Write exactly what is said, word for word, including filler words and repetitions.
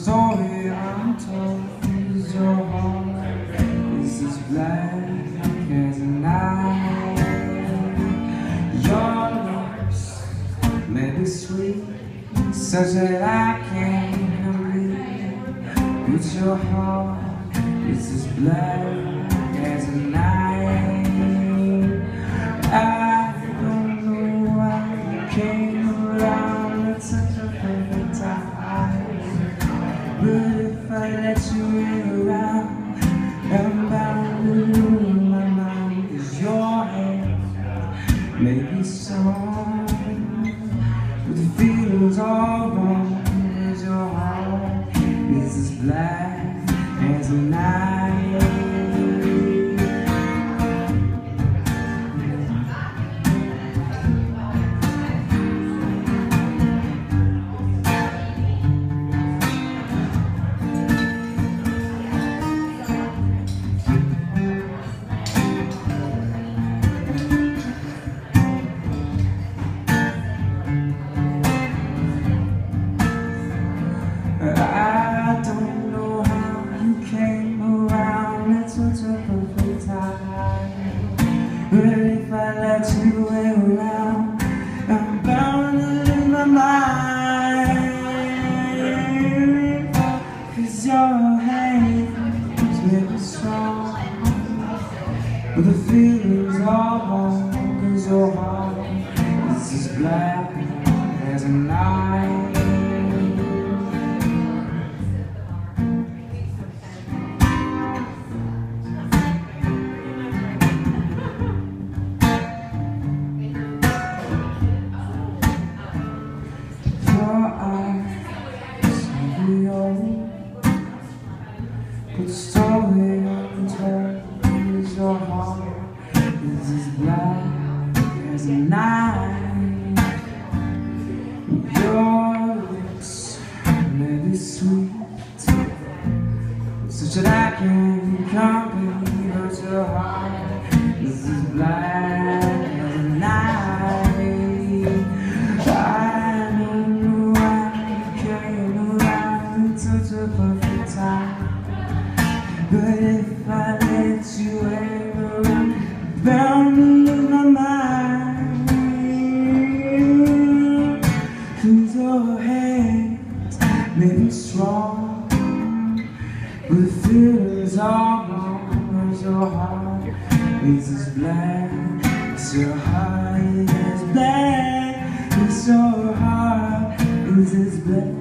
story I'm told is your heart is as black as a night. Your lips may be sweet, such that I can't believe, but your heart is as black as a night. I don't know why you came around at such a perfect time, but if I let you in around, I'm bound to lose my mind. 'Cause your hand may be strong, but the feeling's all wrong. 'Cause your heart is as black as a night. I don't know how you came around at such a perfect time, but if I let you around, I'm bound to lose my mind. 'Cause your hands may be strong, but the feeling's all wrong. 'Cause your heart is as black as a night. But the story I'm told is your heart is as black as a night. Your lips may be sweet, such that I can't comprehend, but your heart is as black as a night. I don't know why you came around at such a perfect time, but if I let you ever, I'm bound to lose my mind. 'Cause your hands may be strong, but the feeling's all wrong. 'Cause your heart is as black, as your heart is as black, as your heart is as black.